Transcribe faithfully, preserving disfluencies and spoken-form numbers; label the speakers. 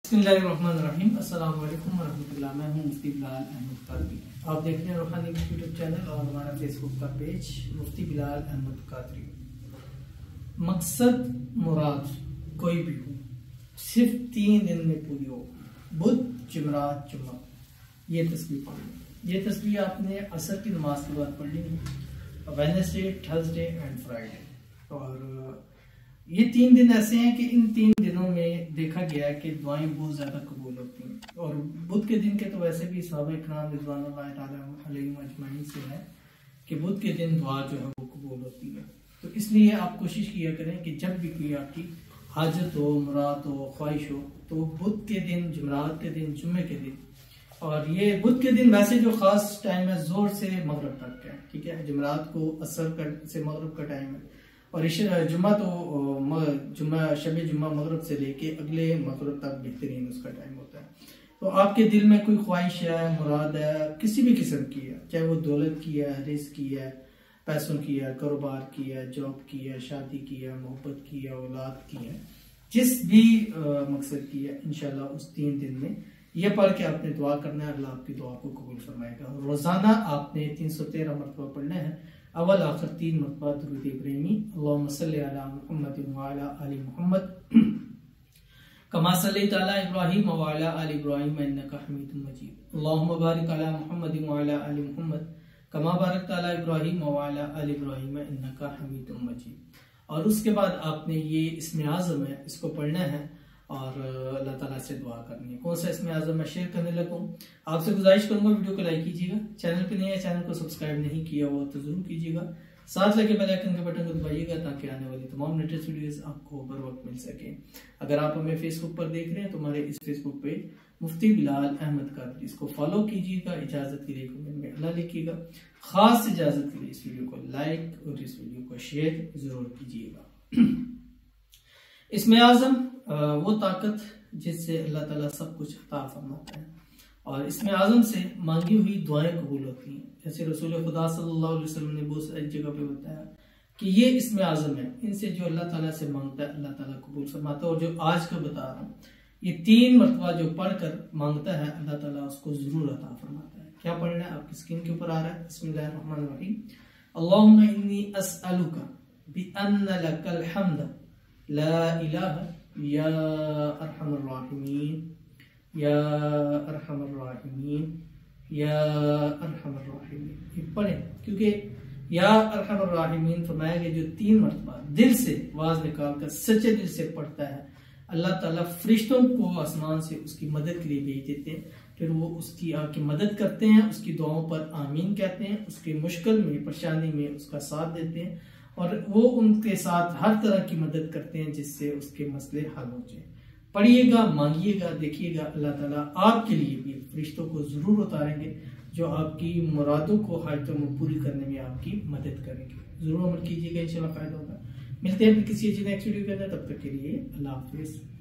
Speaker 1: बिस्मिल्लाहिर्रहमानिर्रहीम। अस्सलाम वालेकुम वरहमतुल्लाह। मैं हूं मुफ्ती बिलाल अहमद कादरी। आप देख रहे हैं रूहानी यूट्यूब चैनल और हमारा फेसबुक का पेज मुफ्ती बिलाल अहमद कादरी। मकसद मुराद कोई भी हो, सिर्फ तीन दिन में पूरी हो। बुध, जुमरात, जुम्मा, ये तस्बीह पढ़नी। ये तस्बीह आपने असर की नमाज के बाद पढ़नी है, वेडनेसडे, थर्सडे एंड फ्राइडे। और ये तीन दिन ऐसे हैं कि इन तीन दिनों में देखा गया है कि दुआएं बहुत ज़्यादा कबूल होती हैं। और बुध के दिन के तो वैसे भी सहाबा इकराम रिज़वानुल्लाहि तआला अलैहिम अजमईन से है कि बुध के दिन दुआ जो है वो कबूल होती है। तो इसलिए आप कोशिश किया करें कि जब भी कोई आपकी हाजत हो, मुराद हो, ख्वाहिश हो, तो बुध के दिन, जुमरात के दिन, जुम्मे के दिन। और ये बुध के दिन वैसे जो खास टाइम है जोर से मगरब तक है, ठीक है। जुमरात को असर का से मगरब का टाइम है और जुम्मा तो जुम्मा शब जुम्मा मगरब से लेके अगले मगरब तक बेहतरीन उसका टाइम होता है। तो आपके दिल में कोई ख्वाहिश है, मुराद है, किसी भी किस्म की है, चाहे वो दौलत की है, रिस्क की है, पैसों की है, कारोबार की है, जॉब की है, शादी की है, मोहब्बत की है, औलाद की है, जिस भी आ, मकसद की है, इंशाल्लाह उस तीन दिन में ये पढ़ के आपने दुआ करना है। अल्लाह आपकी दुआ को कबूल फरमाएगा। रोजाना आपने तीन सौ तेरह मरतबा पढ़ना है, अवल आखिर तीन मरतबा दुरूद इब्राहिमी, अल्लाहुम्मा सल्लि अला मुहम्मद व अला आलि मुहम्मद कमा सल्लैता अला इब्राहीम व अला आलि इब्राहीम इन्नका हमीदुम मजीद, अल्लाहुम्मा बारिक अला मुहम्मद व अला आलि मुहम्मद कमा बारकता अला इब्राहीम व अला आलि इब्राहीम इन्नका हमीदुम मजीद। और उसके बाद आपने ये इसमें आज़म है, इसको पढ़ना है और अल्लाह ताला से दुआ करनी है। कौन सा इसमें आज़म मैं शेयर करने लगा हूँ, आपसे गुजारिश करूंगा वीडियो को लाइक कीजिएगा, चैनल पे नए हैं, चैनल को सब्सक्राइब नहीं किया हो तो जरूर कीजिएगा, साथ लगे बेल आइकन के बटन को दबाइएगा ताकि आने वाली तमाम लेटेस्ट वीडियोस आपको बर वक्त मिल सके। अगर आप हमें फेसबुक पर देख रहे हैं तो हमारे इस फेसबुक पेज मुफ्ती बिलाल अहमद कादरी, इसको फॉलो कीजिएगा। इजाजत के लिए कमेंट में अल्लाह लिखिएगा। खास इजाजत के लिए इस वीडियो को लाइक और इस वीडियो को शेयर जरूर कीजिएगा। इसमें आज़म वो ताकत जिससे अल्लाह ताला सब कुछ अता फरमाता है और इसमें आज़म से मांगी हुई दुआएं कबूल होती हैं। जैसे रसूल खुदा सल्लल्लाहु अलैहि वसल्लम ने बहुत सारी जगह पे बताया कि ये इसमें आज़म है, इनसे जो अल्लाह ताला से मांगता है अल्लाह ताला कबूल फरमाता है। और जो आज का बता रहा हूँ, ये तीन मरतबा जो पढ़कर मांगता है अल्लाह ताला उसको जरूर अता फरमाता है। क्या पढ़ना है आपकी स्क्रीन के ऊपर आ रहा है। बिस्मिल्लाहिर्रहमानिर्रहीम। अल्लाहुम्मा इन्नी अस्अलुका बिअन्ना लकल हम्द ला इलाहा या अरहमर राहिमीन या अरहमर राहिमीन या अरहमर राहिमीन। ये पढ़े क्योंकि या अरहमर राहिमीन फरमाया गया जो तीन मरतबा दिल से आवाज निकाल कर सच्चे दिल से पढ़ता है, अल्लाह ताला फरिश्तों को आसमान से उसकी मदद के लिए भेज देते हैं। फिर वो उसकी आके मदद करते हैं, उसकी दुआओं पर आमीन कहते हैं, उसकी मुश्किल में, परेशानी में उसका साथ देते हैं और वो उनके साथ हर तरह की मदद करते हैं जिससे उसके मसले हल हो जाए। पढ़िएगा, मांगिएगा, देखिएगा अल्लाह ताला आपके लिए भी फरिश्तों को जरूर उतारेंगे जो आपकी मुरादों को, हाजतों में पूरी करने में आपकी मदद करेंगे। जरूर अमल कीजिएगा, इंशाल्लाह फायदा होगा। मिलते हैं फिर किसी नेक्स्ट वीडियो के अंदर, तब तक के लिए अल्लाह हाफिज।